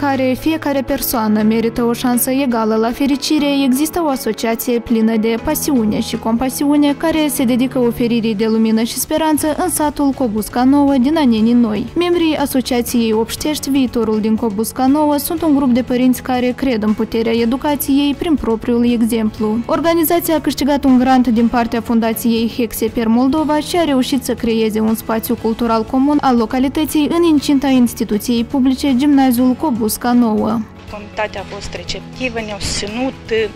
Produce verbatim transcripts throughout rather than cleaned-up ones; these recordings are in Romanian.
care fiecare persoană merită o șansă egală la fericire, există o asociație plină de pasiune și compasiune care se dedică oferirii de lumină și speranță în satul Cobusca Nouă din Anenii Noi. Membrii Asociației Obștești Viitorul din Cobusca Nouă sunt un grup de părinți care cred în puterea educației prin propriul exemplu. Organizația a câștigat un grant din partea Fundației Hexeper Moldova și a reușit să creeze un spațiu cultural comun al localității în incinta instituției publice Gimnaziul Cobusca Nouă. Comunitatea a fost receptivă, ne-au susținut,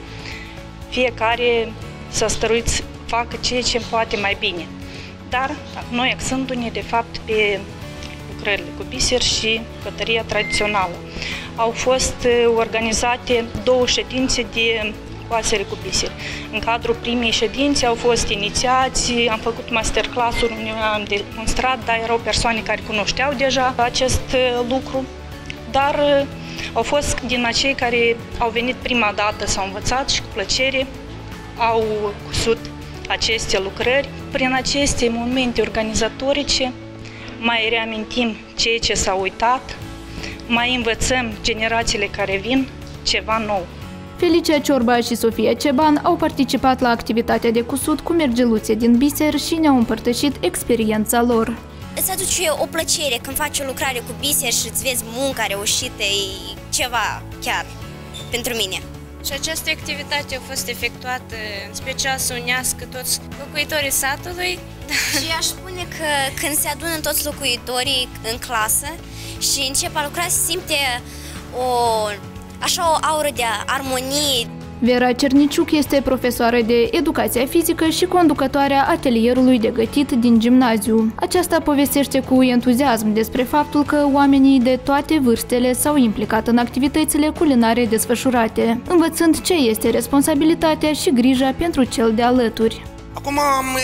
fiecare s-a stăruit să facă ceea ce poate mai bine. Dar noi axându-ne de fapt pe lucrările cu biser și cătăria tradițională. Au fost organizate două ședințe de coasere cu biser. În cadrul primei ședințe au fost inițiați, am făcut masterclass-uri unde am demonstrat, dar erau persoane care cunoșteau deja acest lucru, dar au fost din acei care au venit prima dată, s-au învățat și cu plăcere au cusut aceste lucrări. Prin aceste momente organizatorice mai reamintim ceea ce s-a uitat, mai învățăm generațiile care vin ceva nou. Felicia Ciorba și Sofia Ceban au participat la activitatea de cusut cu mergeluțe din biser și ne-au împărtășit experiența lor. Îți aduce o plăcere când faci o lucrare cu biser și îți vezi munca reușită, e ceva chiar pentru mine. Și această activitate a fost efectuată în special să unească toți locuitorii satului. Și aș spune că când se adună toți locuitorii în clasă și încep a lucra, se simte o, așa o aură de armonie. Vera Cerniciuc este profesoară de educație fizică și conducătoarea atelierului de gătit din gimnaziu. Aceasta povestește cu entuziasm despre faptul că oamenii de toate vârstele s-au implicat în activitățile culinare desfășurate, învățând ce este responsabilitatea și grija pentru cel de alături. Acum am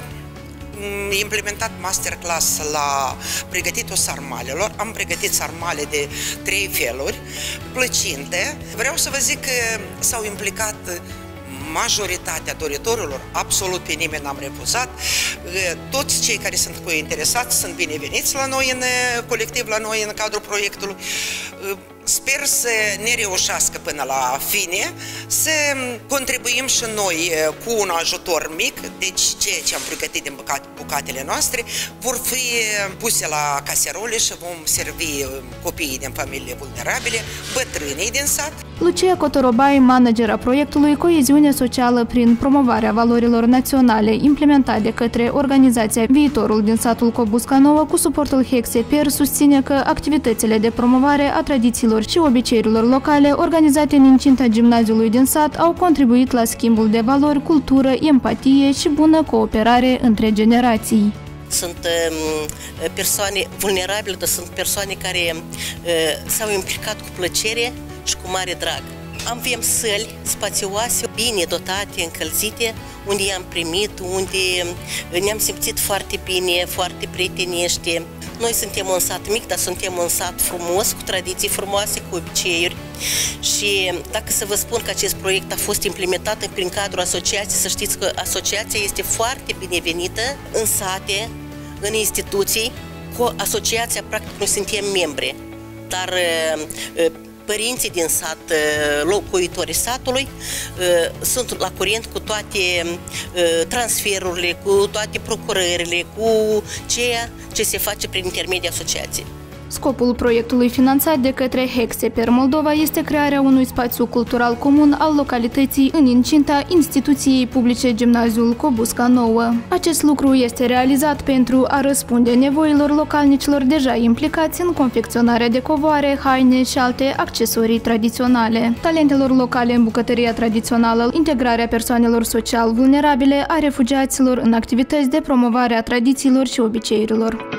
implementat masterclass la pregătitul sarmalelor. Am pregătit sarmale de trei feluri, plăcinte. Vreau să vă zic că s-au implicat majoritatea doritorilor, absolut pe nimeni n-am refuzat. Toți cei care sunt interesați sunt bineveniți la noi, în colectiv, la noi, în cadrul proiectului. Sper să ne reușească până la fine, să contribuim și noi cu un ajutor mic, deci ceea ce am pregătit din bucatele noastre vor fi puse la caserole și vom servi copiii din familiile vulnerabile, bătrânii din sat. Lucia Cotorobai, managera proiectului Coeziune Socială prin promovarea valorilor naționale, implementat de către organizația Viitorul din satul Cobusca Nouă cu suportul Hexeper, susține că activitățile de promovare a tradițiilor și obiceiurilor locale organizate în incinta gimnaziului din sat au contribuit la schimbul de valori, cultură, empatie și bună cooperare între generații. Sunt persoane vulnerabile, dar sunt persoane care s-au implicat cu plăcere și cu mare drag. Avem săli spațioase, bine dotate, încălzite, unde i-am primit, unde ne-am simțit foarte bine, foarte prietenești. Noi suntem un sat mic, dar suntem un sat frumos, cu tradiții frumoase, cu obiceiuri. Și dacă să vă spun că acest proiect a fost implementat prin cadrul asociației, să știți că asociația este foarte binevenită în sate, în instituții. Cu asociația, practic, noi suntem membri, dar părinții din sat, locuitorii satului, sunt la curent cu toate transferurile, cu toate procurările, cu ceea ce se face prin intermediul asociației. Scopul proiectului finanțat de către Hexeper Moldova este crearea unui spațiu cultural comun al localității în incinta instituției publice Gimnaziul Cobusca Nouă. Acest lucru este realizat pentru a răspunde nevoilor localnicilor deja implicați în confecționarea de covoare, haine și alte accesorii tradiționale, talentelor locale în bucătăria tradițională, integrarea persoanelor social vulnerabile, a refugiaților în activități de promovare a tradițiilor și obiceiurilor.